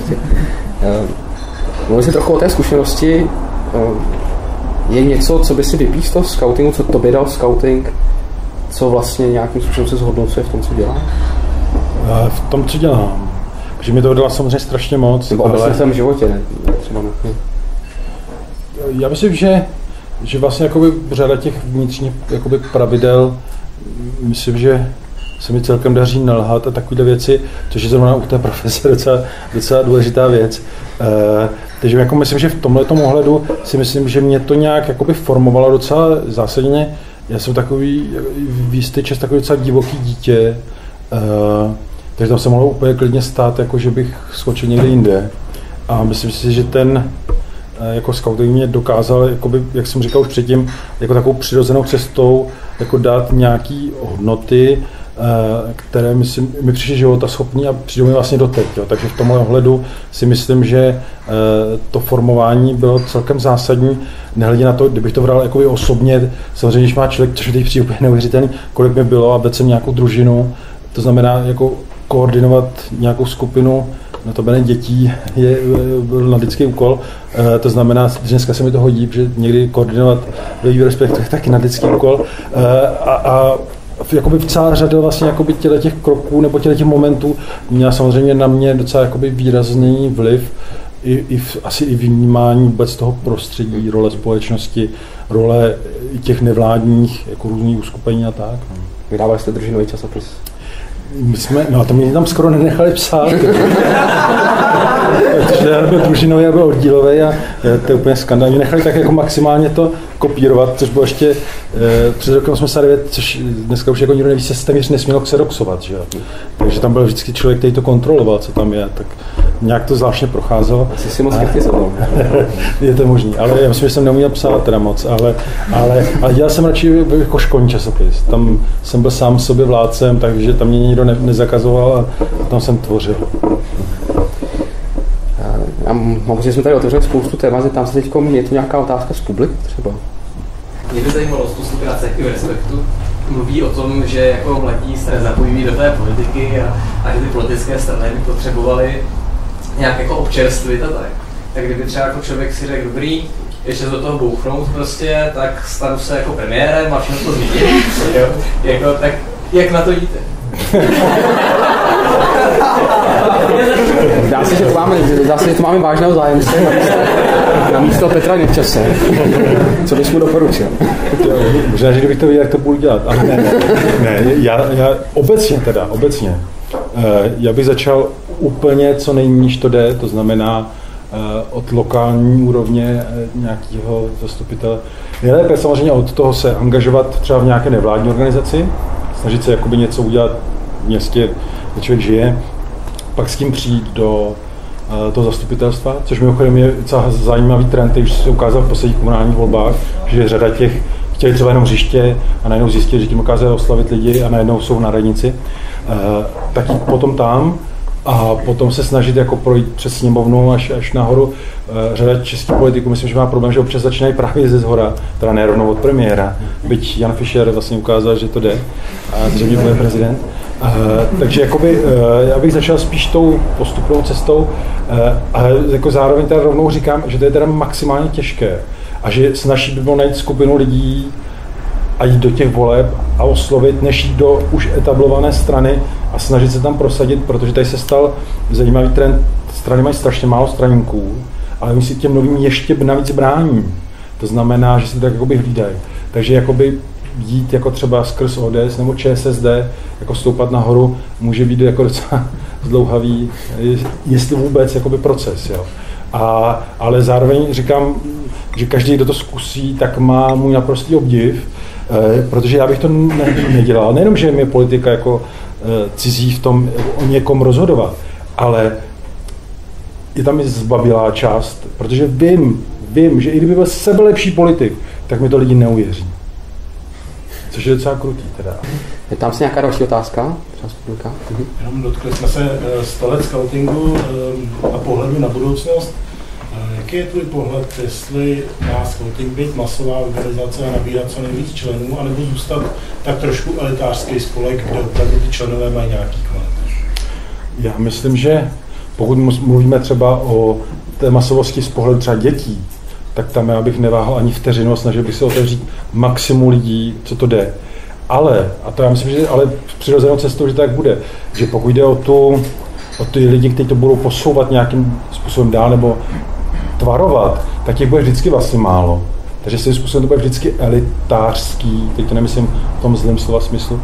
Mluvím si trochu o té zkušenosti. Je něco, co by si vypíš z toho scoutingu, co tobě dal scouting, co vlastně nějakým způsobem se zhodnocuje v tom, co dělá? V tom, co dělám. Protože mi to dala samozřejmě strašně moc. Nebo obecně v tom životě, ne? Třeba ne. Já myslím, že vlastně jakoby řada těch vnitřních jakoby pravidel, myslím, že se mi celkem daří nelhat a takovéhle věci, což je zrovna u té profese docela důležitá věc. Takže jako myslím, že v tomhletom ohledu si myslím, že mě to nějak jakoby formovalo docela zásadně. Já jsem takový v jistý čas takový docela divoký dítě, takže tam se mohlo úplně klidně stát, jako že bych skočil někde jinde. A myslím si, že ten jako scouting mě dokázal, jakoby, jak jsem říkal už předtím, jako takovou přirozenou cestou jako dát nějaký hodnoty, které mi přišly životaschopný a přijdou mi vlastně doteď. Jo. Takže v tomhle ohledu si myslím, že to formování bylo celkem zásadní, nehledě na to, kdybych to bral jakoby osobně, samozřejmě, když má člověk, což teď přijde úplně neuvěřitelný, kolik mi bylo a vedl jsem nějakou družinu, to znamená jako koordinovat nějakou skupinu, na to bene dětí byl nadlický úkol, to znamená, že dneska se mi to hodí, protože někdy koordinovat ve respektu je taky nadlický úkol a jakoby celá řada vlastně jakoby těch kroků nebo těch momentů měla samozřejmě na mě docela jakoby výrazný vliv asi i vnímání vůbec toho prostředí, role společnosti, role těch nevládních jako různých uskupení a tak. Vydávali jste družinový časopis? To mě tam skoro nenechali psát. Protože já byl družinový, já byl oddílový a to je úplně skandál. Mě nechali tak jako maximálně to kopírovat, což bylo ještě před rokem 89, což dneska už jako nikdo neví, se téměř nesmělo xeroxovat, že? Takže tam byl vždycky člověk, který to kontroloval, co tam je, tak nějak to zvláštně procházelo. Asi si moc kritizoval. Je to možný, ale já myslím, že jsem neuměl psát teda moc, ale dělal jsem radši jako školní časopis. Tam jsem byl sám sobě vládcem, takže tam mě nikdo nezakazoval a tam jsem tvořil. A možná jsme tady otevřeli spoustu témat, tam se teď je tu nějaká otázka z publika třeba? Mě by zajímalo, skupina Cechy Respektu mluví o tom, že jako mladí se nezapojují do té politiky a že ty politické strany by potřebovaly nějak jako občerstvit a tak. Tak kdyby třeba jako člověk si řekl, dobrý, ještě do toho bouchnout prostě, tak stanu se jako premiérem a všechno to změní. Jako, tak jak na to jíte? Dá se, že to máme vážného zájemce na místo Petra Nečase. Co bys mu doporučil? Možná, že kdybych to viděl, jak to budu dělat. Ale ne, já obecně. Já bych začal úplně co nejníž to jde, to znamená od lokální úrovně nějakého zastupitele. Nejlépe samozřejmě od toho se angažovat třeba v nějaké nevládní organizaci, snažit se jakoby něco udělat v městě, kde člověk žije, pak s tím přijít do toho zastupitelstva, což mimochodem je docela zajímavý trend, který už se ukázal v posledních komunálních volbách, že řada těch chtěli třeba jenom hřiště a najednou zjistili, že tím dokázali oslavit lidi a najednou jsou na radnici, tak jít potom tam a potom se snažit jako projít přes sněmovnu až nahoru. Řada českých politiků, myslím, že má problém, že občas začínají právě ze zhora, teda ne rovnou od premiéra, byť Jan Fischer vlastně ukázal, že to jde a zřejmě bude prezident. Takže jakoby, já bych začal spíš tou postupnou cestou, ale jako zároveň teda rovnou říkám, že to je teda maximálně těžké a že snaží by bylo najít skupinu lidí a jít do těch voleb a oslovit, než jít do už etablované strany a snažit se tam prosadit, protože tady se stal zajímavý trend, strany mají strašně málo straníků, ale oni si těm novým ještě navíc brání. To znamená, že se tak jakoby hlídají. Takže jakoby jít jako třeba skrz ODS nebo ČSSD, jako stoupat nahoru, může být jako docela zdlouhavý, jestli vůbec jakoby proces. Jo. Ale zároveň říkám, že každý, kdo to zkusí, tak má můj naprostý obdiv Protože já bych to nedělal. Nejenom, že je politika jako cizí v tom o někom rozhodovat, ale je tam i zbavilá část, protože vím, že i kdyby byl sebelepší politik, tak mi to lidi neuvěří. Což je docela krutý teda. Je tam si nějaká další otázka? Jenom dotkli jsme se 100 let skautingu a pohledu na budoucnost. Jaký je tvůj pohled, jestli má skauting být masová organizace a nabírat co nejvíc členů, anebo zůstat tak trošku elitářský spolek, kde opravdu ty členové mají nějaký kvality? Já myslím, že pokud mluvíme třeba o té masovosti z pohledu třeba dětí, tak tam já bych neváhal ani vteřinu, snažil bych se otevřít maximum lidí, co to jde. Ale, a to já myslím, že ale přirozenou cestou, že tak bude, že pokud jde o ty lidi, kteří to budou posouvat nějakým způsobem dál nebo tvarovat, tak těch bude vždycky vlastně málo. Takže svým způsobem to bude vždycky elitářský, teď to nemyslím v tom zlém slova smyslu,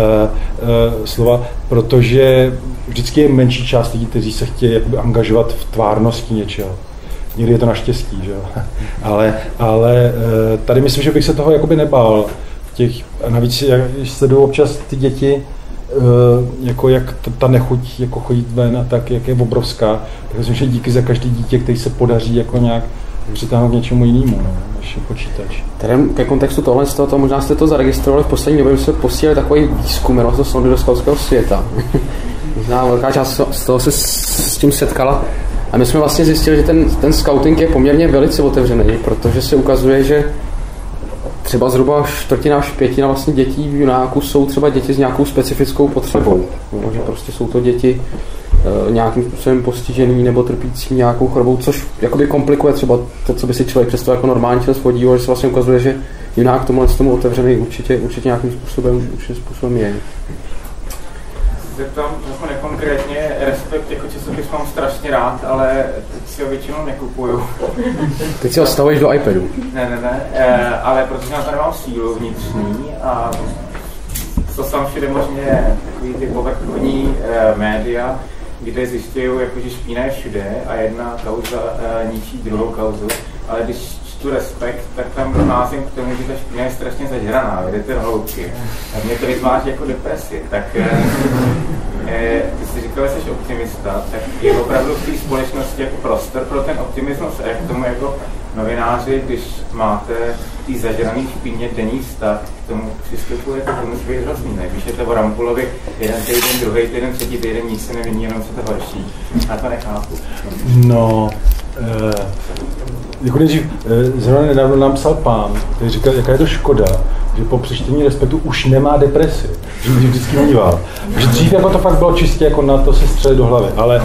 slova, protože vždycky je menší část lidí, kteří se chtějí jakoby angažovat v tvárnosti něčeho. Někdy je to naštěstí, že jo. Ale tady myslím, že bych se toho jakoby nebál. Navíc, když sleduju občas ty děti, jako jak ta nechuť jako chodit ven a tak, jak je obrovská, tak myslím, že díky za každý dítě, který se podaří jako nějak přitáhnout k něčemu jinému, než je počítač. Tedy ke kontextu tohle, to možná jste to zaregistrovali v poslední době, že se posílali takový výzkum, jmenoval se sondy do skautského světa. Možná velká část z toho se s tím setkala. A my jsme vlastně zjistili, že ten skauting je poměrně velice otevřený, protože se ukazuje, že třeba zhruba čtvrtina až pětina vlastně dětí v junáku jsou třeba děti s nějakou specifickou potřebou. Že prostě jsou to děti nějakým způsobem postižený nebo trpící nějakou chorobou, což jakoby komplikuje třeba to, co by si člověk představil jako normální čas vodíval, že se vlastně ukazuje, že junák tomu otevřený určitě nějakým způsobem je. Zeptám jako nekonkrétně, Respekt jako časopis mám strašně rád, ale teď si ho většinou nekupuju. Teď si ho stavuješ do iPadu. Ne, ale protože na to nemám sílu vnitřní a to jsem všude možně takový ty povrchovní média, kde zjišťují, jako, že špína je všude a jedna kauza ničí druhou kauzu, ale když čtu Respekt, tak tam docházím k tomu, že ta špína je strašně zažraná, vidíte hloubky. A mě to vytváří jako depresi, tak ty jsi říkal, že jsi optimista, tak je opravdu v té společnosti jako prostor pro ten optimismus a jak k tomu jako novináři, když máte tý zažraný špíně denní vztah, k tomu přistupujete, to musí být hrozný, ne? Píšete o Rampulovi jeden týden, druhý týden, třetí týden, nic se nemění, jenom se to horší. Já to nechápu. No, jako nejdřív, zrovna nedávno nám psal pán, který říkal, jaká je to škoda, že po přečtení Respektu už nemá depresi, že vždycky mívá. Že dřív jako to fakt bylo čistě jako na to se střelit do hlavy, ale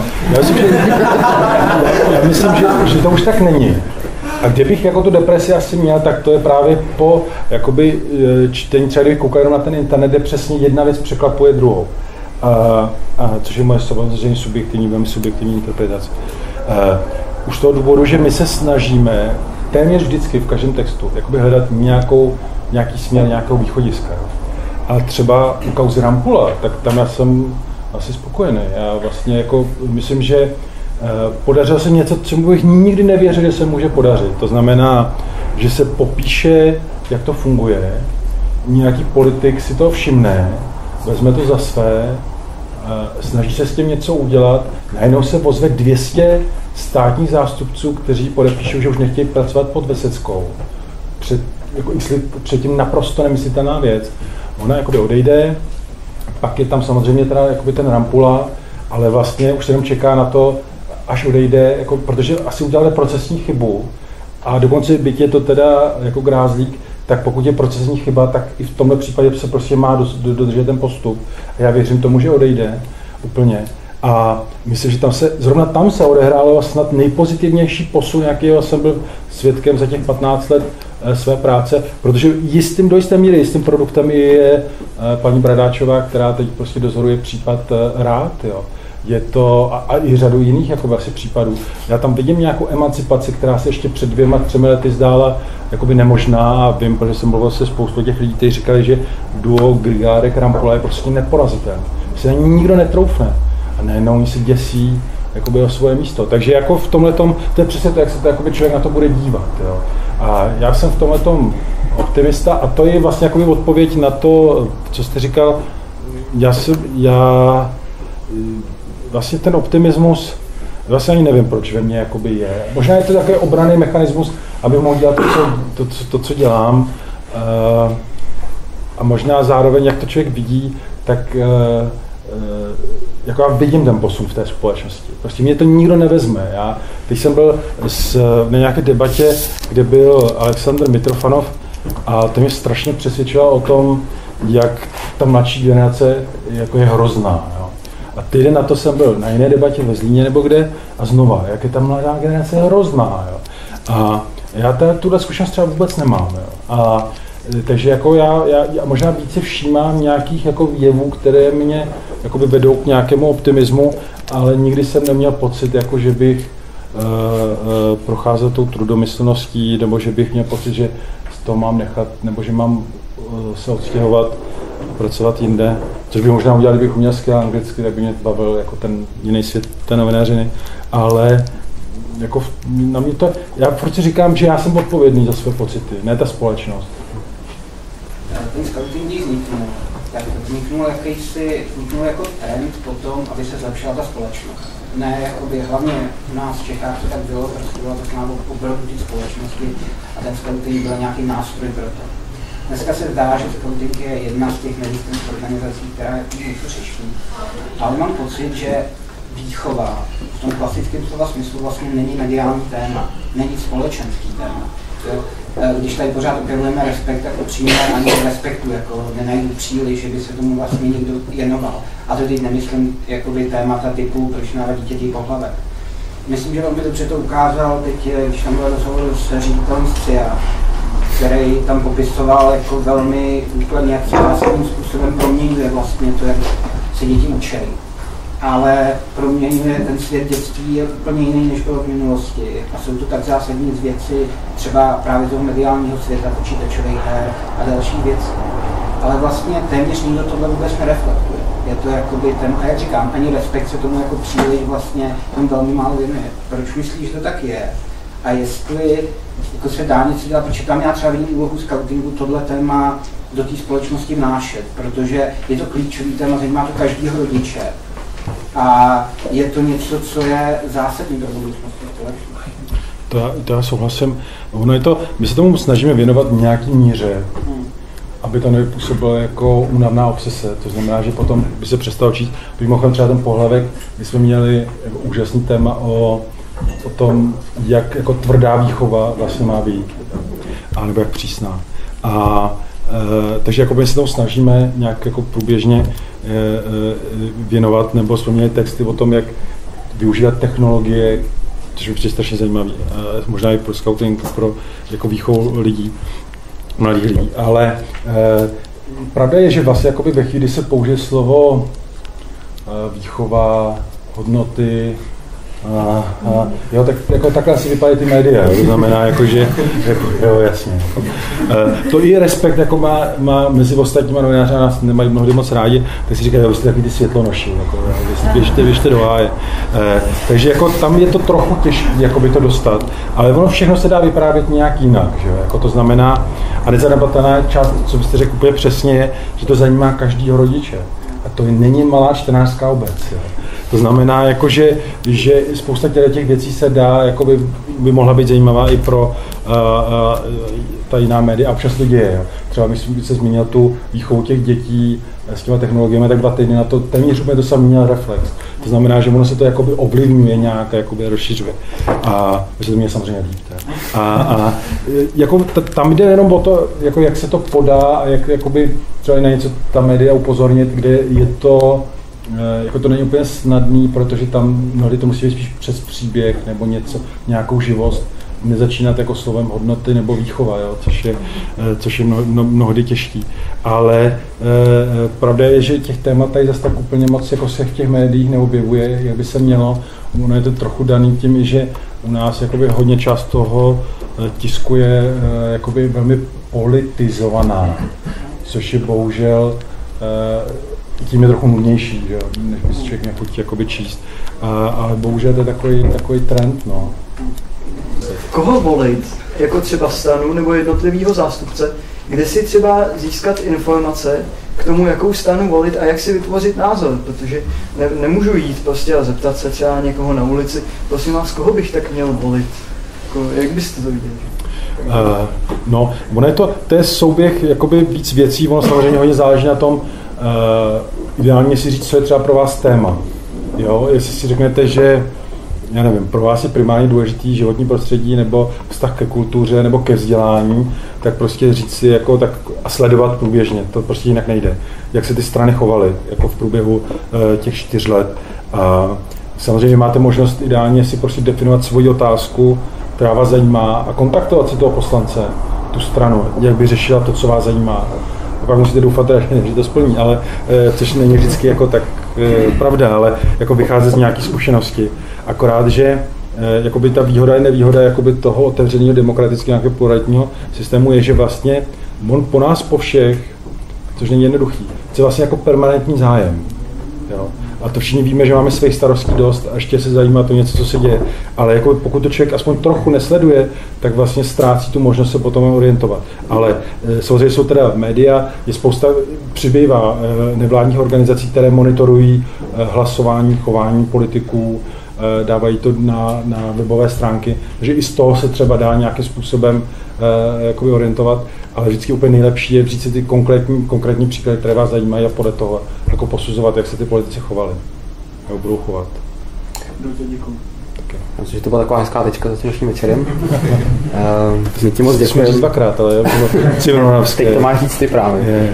já myslím, že to už tak není. A kdybych jako tu depresi asi měl, tak to je právě po jakoby, čtení, třeba kdybych koukal na ten internet, kde přesně jedna věc překlapuje druhou. Což je moje samozřejmě velmi subjektivní interpretace. Už z toho důvodu, že my se snažíme téměř vždycky v každém textu jakoby hledat nějaký směr, nějakého východiska. A třeba u kauzy Rampula, tak tam já jsem asi spokojený. Já vlastně jako myslím, že podařilo se něco, čemu bych nikdy nevěřil, že se může podařit. To znamená, že se popíše, jak to funguje, nějaký politik si to všimne, vezme to za své, snaží se s tím něco udělat, najednou se ozve 200 státních zástupců, kteří podepíšou, že už nechtějí pracovat pod Veseckou. Předtím naprosto nemyslitelná věc. Ona jakoby odejde, pak je tam samozřejmě teda jakoby ten Rampula, ale vlastně už se jenom čeká na to, až odejde, jako, protože asi udělali procesní chybu a dokonce byť je to teda jako grázlík, tak pokud je procesní chyba, tak i v tomhle případě se prostě má dodržet ten postup. A já věřím tomu, že odejde úplně. A myslím, že zrovna tam se odehrálo snad nejpozitivnější posun, jakýho jsem byl svědkem za těch 15 let své práce, protože do jisté míry jistým produktem je paní Bradáčová, která teď prostě dozoruje případ Rád, jo. Je to a i řadu jiných jako asi případů. Já tam vidím nějakou emancipaci, která se ještě před 2-3 lety zdála jakoby nemožná a vím, protože jsem mluvil se spoustu těch lidí, kteří říkali, že duo Grigárek Rampula je prostě neporazitelné. Se na ní nikdo netroufne. A najednou oni se děsí jakoby o svoje místo. Takže jako v tomhletom, to je přesně to, jak se to jakoby člověk na to bude dívat. Jo. A já jsem v tomhletom optimista a to je vlastně jakoby odpověď na to, co jste říkal. Já vlastně ten optimismus, vlastně ani nevím, proč ve mně jakoby je. Možná je to takový obranný mechanismus, aby mohl dělat to, co dělám. A možná zároveň, jak to člověk vidí, tak jako já vidím ten posun v té společnosti. Prostě mě to nikdo nevezme. Teď jsem byl na nějaké debatě, kde byl Aleksandr Mitrofanov a to mě strašně přesvědčilo o tom, jak ta mladší generace jako je hrozná. Jo. A týden na to jsem byl na jiné debatě ve Zlíně nebo kde a znova, jak je ta mladá generace hrozná. Jo. A já tuhle zkušenost třeba vůbec nemám. Jo. A takže jako já možná více všímám nějakých jako jevů, které mě jakoby vedou k nějakému optimismu, ale nikdy jsem neměl pocit, jako že bych procházel tou trudomyslností, nebo že bych měl pocit, že to mám nechat, nebo že mám se odstěhovat a pracovat jinde, což bych možná udělal, kdybych uměl skvěle anglicky, tak by mě bavil jako ten jiný svět té novinářiny, ale jako na mě to, já furt si říkám, že já jsem odpovědný za své pocity, ne ta společnost. Ten scouting vzniknul, tak vzniknul jako trend potom, aby se zlepšila ta společnost. Ne, jakoby hlavně u nás v Čechách to tak bylo, prostě byla taková obrodu té společnosti a ten scouting byl nějaký nástroj pro to. Dneska se zdá, že scouting je jedna z těch neziskových organizací, která něco řeší, ale mám pocit, že výchova v tom klasickém slova smyslu vlastně není mediální téma, není společenský téma. Jo? Když tady pořád objevujeme respekt, tak upřímně ani respektu jako nenajdu příliš, že by se tomu vlastně někdo věnoval. A to teď nemyslím jakoby témata typu, proč návat dítěti pohlavek. Myslím, že velmi dobře to ukázal teď, když tam byl rozhovor s ředitelem SCIA, který tam popisoval jako velmi úplně zásadním způsobem proměňuje vlastně to, jak se děti učí. Ale proměňuje ten svět dětství je úplně jiný, než bylo v minulosti. A jsou to tak zásadní věci, třeba právě toho mediálního světa, počítačových her a další věci. Ale vlastně téměř nikdo tohle vůbec nereflektuje. Je to jakoby ten, a jak říkám, ani respekt se tomu jako příliš vlastně tomu velmi málo věnuje. Proč myslíš, že to tak je? A jestli jako se dá něco dělat, protože tam já třeba vidím úlohu scoutingu tohle téma do té společnosti vnášet, protože je to klíčový téma, zajímá to každýho rodiče. A je to něco, co je zásadní pro budoucnost společnosti. To já souhlasím. Ono je to, my se tomu snažíme věnovat v nějaký míře, aby to nepůsobilo jako únavná obsese. To znamená, že potom by se přestalo číst. Mimochodem třeba ten pohlavek, my jsme měli jako úžasný téma o tom, jak jako tvrdá výchova vlastně má být, anebo jak přísná. Takže jako my se tomu snažíme nějak jako průběžně věnovat, nebo jsme měli texty o tom, jak využívat technologie, což je strašně zajímavé, možná i pro scouting, pro jako výchovu lidí, mladých lidí. Ale pravda je, že vlastně jakoby ve chvíli, kdy se použije slovo výchova, hodnoty, jo, tak jako takhle asi vypadají ty média, to znamená, jako, že jo, jasně. To i respekt jako má mezi ostatníma novináři, nás nemají mnohdy moc rádi, tak si říkají, jo, vy jste takový ty světlonoši, jako, běžte do háje. Takže jako tam je to trochu těžké jakoby to dostat, ale ono všechno se dá vyprávět nějak jinak, že jo, jako to znamená, a nezanedbatelná část, co byste řekl úplně přesně, je, že to zajímá každýho rodiče. A to není malá čtenářská obec, jo. To znamená, jako, že spousta těch věcí se dá, jako by mohla být zajímavá i pro ta jiná média, a občas to děje. Jo. Třeba myslím, když se zmínil tu výchovu těch dětí s těma technologiemi, tak 2 týdny na to téměř úplně to samý měl reflex. To znamená, že ono se to jakoby ovlivňuje nějak, jakoby rozšiřuje. A že to mě samozřejmě líbí. Jako tam jde jenom o to, jako jak se to podá a jak jakoby třeba na něco ta média upozornit, kde je to jako to není úplně snadný, protože tam mnohdy to musí být spíš přes příběh nebo něco, nějakou živost, nezačínat jako slovem hodnoty nebo výchova, jo, což je mnohdy těžký. Ale pravda je, že těch témat tady zase tak úplně moc jako se v těch médiích neobjevuje, jak by se mělo. Ono je to trochu daný tím, že u nás jakoby hodně část toho tisku je jakoby velmi politizovaná, což je bohužel tím je trochu nudnější, že? Než by si člověk nechutí jakoby číst. Ale bohužel to je takový trend. No. Koho volit, jako třeba stranu nebo jednotlivýho zástupce, kde si třeba získat informace k tomu, jakou stranu volit a jak si vytvořit názor, protože nemůžu jít prostě a zeptat se třeba někoho na ulici, prosím vás, koho bych tak měl volit? Jak byste to viděli? No, ono je to je souběh jakoby víc věcí, ono samozřejmě hodně záleží na tom, ideálně si říct, co je třeba pro vás téma. Jo? Jestli si řeknete, že já nevím, pro vás je primárně důležitý životní prostředí nebo vztah ke kultuře nebo ke vzdělání, tak prostě říct si jako tak a sledovat průběžně, to prostě jinak nejde. Jak se ty strany chovaly jako v průběhu těch 4 let. A samozřejmě máte možnost ideálně si prostě definovat svoji otázku, která vás zajímá a kontaktovat si toho poslance, tu stranu, jak by řešila to, co vás zajímá. A pak musíte doufat, že to splní, ale což není vždycky jako tak pravda, ale jako vycházet z nějaké zkušenosti. Akorát, že jakoby ta výhoda i nevýhoda jakoby toho otevřeného demokratického nějakého pluralitního systému je, že vlastně on po nás, po všech, což není jednoduchý, je vlastně jako permanentní zájem. Jo? A to všichni víme, že máme svých starostí dost a ještě se zajímá to něco, co se děje. Ale jako pokud to člověk aspoň trochu nesleduje, tak vlastně ztrácí tu možnost se potom orientovat. Ale samozřejmě jsou teda média, je spousta, přibývá nevládních organizací, které monitorují hlasování, chování politiků, dávají to na webové stránky, takže i z toho se třeba dá nějakým způsobem jakoby orientovat, ale vždycky úplně nejlepší je vzít si ty konkrétní příklady, které vás zajímají a podle toho jako posuzovat, jak se ty politici chovali, jak budou chovat. Děkuji. Myslím, že to byla taková hezká tečka za tím dnešním večerem. My ti moc děkujeme. Jsme dvakrát, ale teď to máš říct ty právě.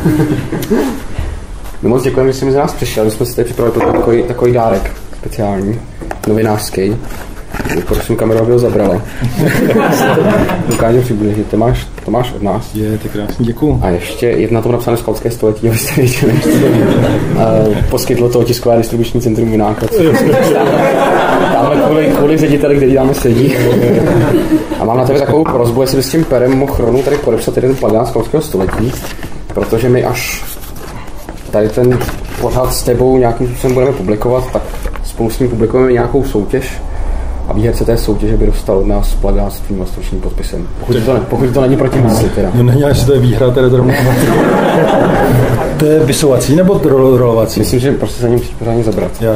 My moc děkujeme, že jsi mezi nás přišel, my jsme si tady připravili takový dárek speciální, novinářský. Prosím, kameru, aby ho zabrala. Dokážu přibližit, to máš od nás. Je, to krásný, děkuju. A ještě je na tom napsané Skautské století, abyste věděli, poskytlo to tiskové distribuční centrum Junáka. Tamhle kvůli řediteli, který dáme sedí. A mám na tebe takovou prosbu, jestli bys s tím perem mohl rovnou tady podepsat jeden plagát Skautského století, protože my až tady ten pořád s tebou nějakým způsobem budeme publikovat, tak spolu s ním publikujeme nějakou soutěž a výherce té soutěže by dostal od nás plagát s tvým vlastnoručním podpisem. Pokud to není proti mysli teda. No není, jestli to je výhra, teda zrovna. To je vysouvací nebo rolovací? Myslím, že prostě za ním musíš pořádně zabrat. Já.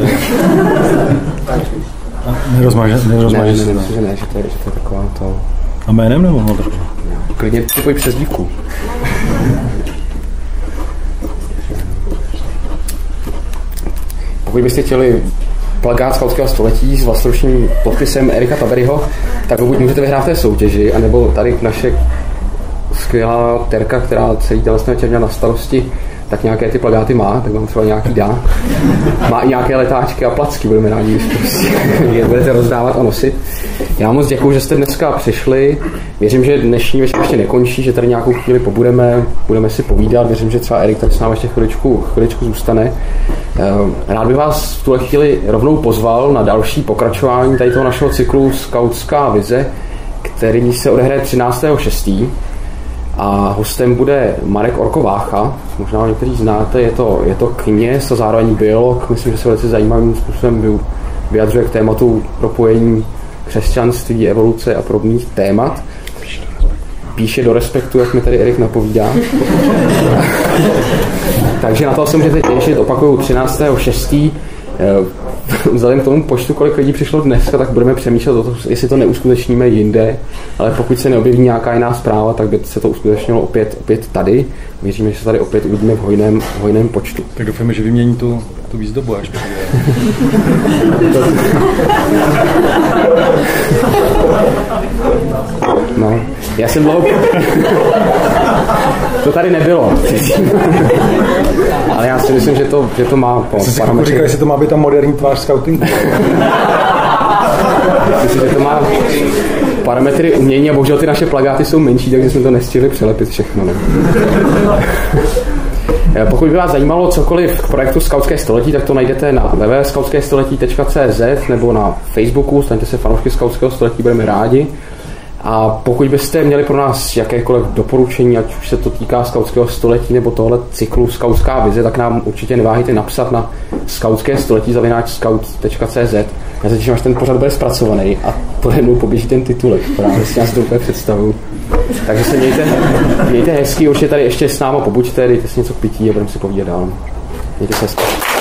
Nerozmáže se. Myslím, že ne, že to je taková to... A jménem nebo? Klidně připojí přes dívku. Pokud byste chtěli plagát Skautského století s vlastnoručním podpisem Erika Taberyho, tak ho buď můžete vyhrát v té soutěži, anebo tady naše skvělá Terka, která celý tělesný večer měla na starosti, tak nějaké ty plagáty má, tak vám třeba nějaký dá. Má i nějaké letáčky a placky, budeme rádi, když prostě je budete rozdávat a nosit. Já moc děkuju, že jste dneska přišli. Věřím, že dnešní večer ještě nekončí, že tady nějakou chvíli budeme si povídat. Věřím, že třeba Erik tady s námi ještě chviličku zůstane. Rád bych vás v tuhle chvíli rovnou pozval na další pokračování tady toho našeho cyklu Skautská vize, který se odehraje 13.6. A hostem bude Marek Orkovácha, možná ho někteří znáte, je to kněz a zároveň biolog, myslím, že se velice zajímavým způsobem vyjadřuje k tématu propojení křesťanství, evoluce a podobných témat. Píše do Respektu, jak mi tady Erik napovídá. Takže na to se můžete těšit, opakuju 13.6. Vzhledem k tomu počtu, kolik lidí přišlo dneska, tak budeme přemýšlet o tom, jestli to neuskutečníme jinde, ale pokud se neobjeví nějaká jiná zpráva, tak by se to uskutečnilo opět tady. Věříme, že se tady opět uvidíme v hojném počtu. Tak doufáme, že vymění tu výzdobu až přijde. No, já jsem dlouho... To tady nebylo. Ale já si myslím, že to má parametry. Říkal, jestli to má být ta moderní tvář skautingu. Myslím, že to má parametry umění a bohužel ty naše plagáty jsou menší, takže jsme to nestihli přelepit všechno. Ne? Pokud by vás zajímalo cokoliv k projektu Skautské století, tak to najdete na www.skautského století.cz nebo na Facebooku, staňte se fanoušky Skautského století, budeme rádi. A pokud byste měli pro nás jakékoliv doporučení, ať už se to týká skautského století nebo tohle cyklu Skautská vize, tak nám určitě neváhejte napsat na skautské-století@scout.cz. Já se těším, až ten pořad bude zpracovaný a pode mnou poběží ten titulek, právě si nás to úplně představuju. Takže se mějte hezky, určitě tady ještě s náma pobuďte, dejte si něco k pití a budeme si povídat dál. Mějte se hezky.